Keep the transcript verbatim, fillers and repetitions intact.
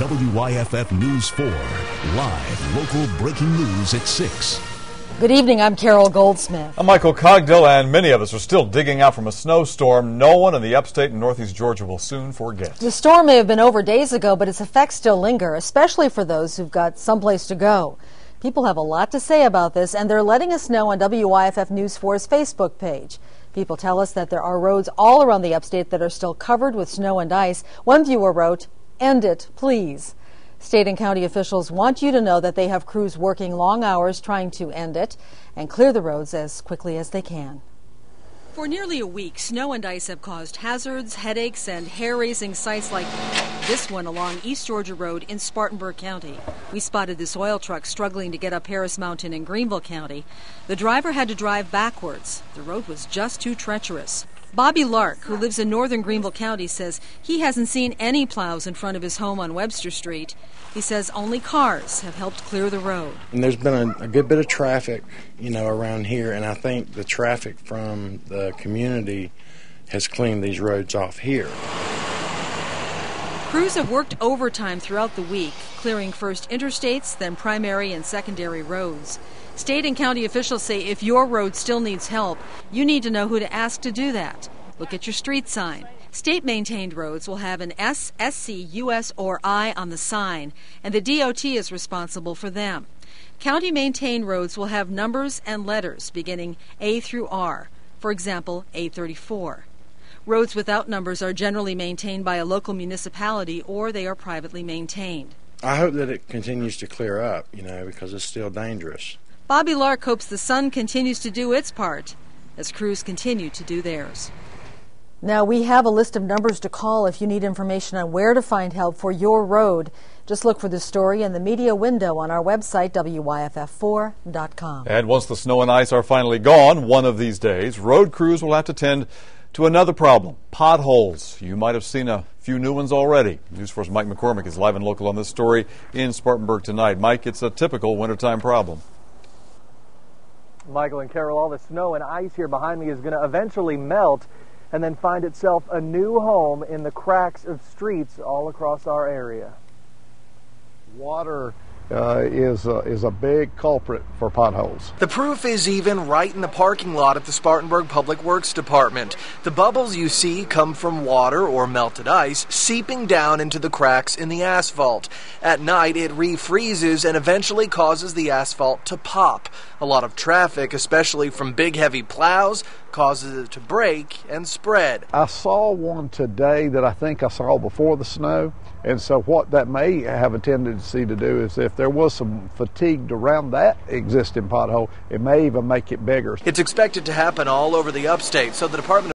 W Y F F News four, live local breaking news at six. Good evening, I'm Carol Goldsmith. I'm Michael Cogdill, and many of us are still digging out from a snowstorm no one in the upstate and northeast Georgia will soon forget. The storm may have been over days ago, but its effects still linger, especially for those who've got someplace to go. People have a lot to say about this, and they're letting us know on W Y F F News four's Facebook page. People tell us that there are roads all around the upstate that are still covered with snow and ice. One viewer wrote, "End it, please." State and county officials want you to know that they have crews working long hours trying to end it and clear the roads as quickly as they can. For nearly a week, snow and ice have caused hazards, headaches, and hair-raising sights like this one along East Georgia Road in Spartanburg County. We spotted this oil truck struggling to get up Harris Mountain in Greenville County. The driver had to drive backwards. The road was just too treacherous. Bobby Lark, who lives in northern Greenville County, says he hasn't seen any plows in front of his home on Webster Street. He says only cars have helped clear the road. And there's been a, a good bit of traffic, you know, around here, and I think the traffic from the community has cleaned these roads off here. Crews have worked overtime throughout the week, clearing first interstates, then primary and secondary roads. State and county officials say if your road still needs help, you need to know who to ask to do that. Look at your street sign. State-maintained roads will have an S, S C, U S, or I on the sign, and the D O T is responsible for them. County-maintained roads will have numbers and letters beginning A through R, for example, A thirty-four. Roads without numbers are generally maintained by a local municipality or they are privately maintained. I hope that it continues to clear up, you know, because it's still dangerous. Bobby Lark hopes the sun continues to do its part as crews continue to do theirs. Now, we have a list of numbers to call if you need information on where to find help for your road. Just look for the story in the media window on our website, W Y F F four dot com. And once the snow and ice are finally gone, one of these days, road crews will have to tend to another problem, potholes. You might have seen a few new ones already. News four's Mike McCormick is live and local on this story in Spartanburg tonight. Mike, it's a typical wintertime problem. Michael and Carol, all the snow and ice here behind me is going to eventually melt and then find itself a new home in the cracks of streets all across our area. Water uh, is, uh, is a big culprit for potholes. The proof is even right in the parking lot at the Spartanburg Public Works Department. The bubbles you see come from water or melted ice seeping down into the cracks in the asphalt. At night, it refreezes and eventually causes the asphalt to pop. A lot of traffic, especially from big heavy plows, causes it to break and spread. I saw one today that I think I saw before the snow, and so what that may have a tendency to do is if there was some fatigue around that existing pothole, it may even make it bigger. It's expected to happen all over the upstate, so the Department